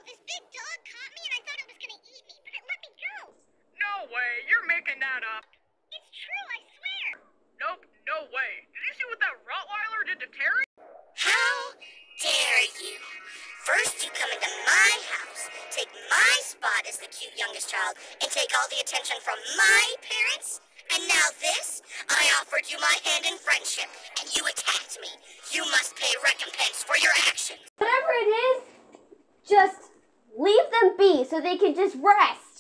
Well, this big dog caught me and I thought it was gonna eat me, but it let me go. No way, you're making that up. It's true, I swear. Nope, no way. Did you see what that Rottweiler did to Terry? How dare you? First you come into my house, take my spot as the cute youngest child, and take all the attention from my parents? And now this? I offered you my hand in friendship, and you attacked me. You must pay recompense for your actions. Whatever it is, just leave them be so they can just rest.